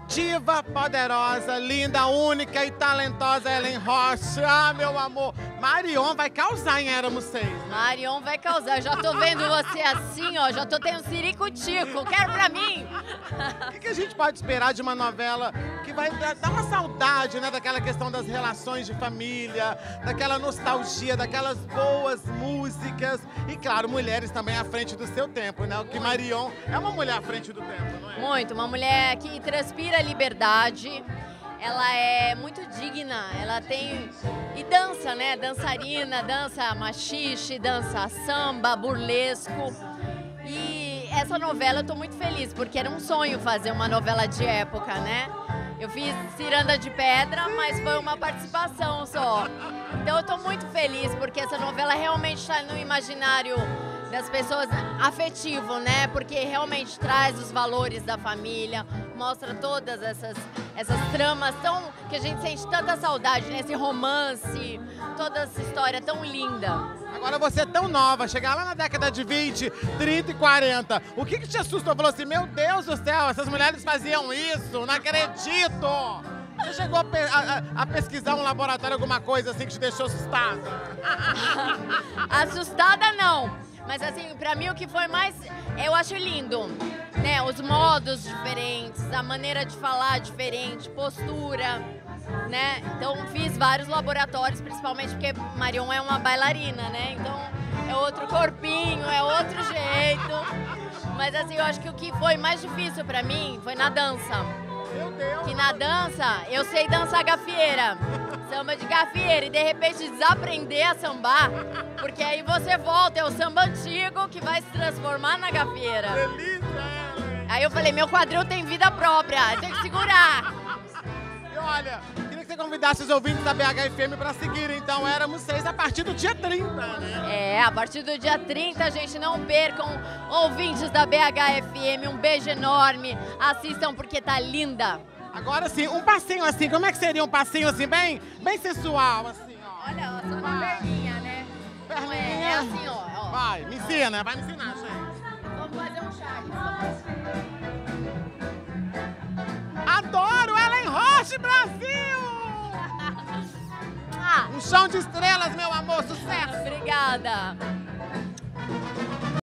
diva poderosa, linda, única e talentosa Ellen Rocha. Ah, meu amor. Marion vai causar em Éramos Seis. Marion vai causar. Já tô vendo você assim, ó. Já tô tendo ciricutico. Quero pra mim. O que a gente pode esperar de uma novela que vai dar uma saudade, né? Daquela questão das relações de família, daquela nostalgia, daquelas boas músicas. E, claro, mulheres também à frente do seu tempo, né? O que Marion é uma mulher à frente do tempo, não é? Muito. Uma mulher que transpira liberdade. Ela é muito digna, ela tem... E dança, né? Dançarina, dança machixe, dança samba, burlesco. E essa novela eu tô muito feliz, porque era um sonho fazer uma novela de época, né? Eu fiz Ciranda de Pedra, mas foi uma participação só. Então eu tô muito feliz, porque essa novela realmente está no imaginário das pessoas afetivo, né? Porque realmente traz os valores da família, mostra todas essas tramas que a gente sente tanta saudade, né? Esse romance, toda essa história tão linda. Agora você é tão nova, chegar lá na década de 20, 30 e 40, o que te assustou? Falou assim, meu Deus do céu, essas mulheres faziam isso, não acredito! Você chegou a pesquisar um laboratório, alguma coisa assim que te deixou assustada? Assustada não, mas assim, pra mim o que foi mais, eu acho lindo, né? Os modos diferentes, a maneira de falar diferente, postura, né? Então fiz vários laboratórios, principalmente porque Marion é uma bailarina, né? Então é outro corpinho, é outro jeito. Mas assim, eu acho que o que foi mais difícil pra mim foi na dança. Meu Deus! Que na dança, eu sei dançar gafieira, samba de gafieira, e de repente desaprender a sambar, porque aí você volta, é o samba antigo que vai se transformar na gafieira. Delícia, Ellen! Aí eu falei, meu quadril tem vida própria, tem que segurar. E olha, queria que você convidasse os ouvintes da BHFM para seguir, então, Éramos Seis a partir do dia 30, né? É, a partir do dia 30, gente, não percam, ouvintes da BHFM, um beijo enorme, assistam porque tá linda. Agora sim, um passinho assim, como é que seria um passinho assim, bem sensual, assim, ó? Olha, só na perninha, né? Não é assim, ó. Vai, me ensina, vai me ensinar, gente. Vamos fazer um charme. Adoro Ellen Rocha, Brasil! Um chão de estrelas, meu amor, sucesso! Obrigada.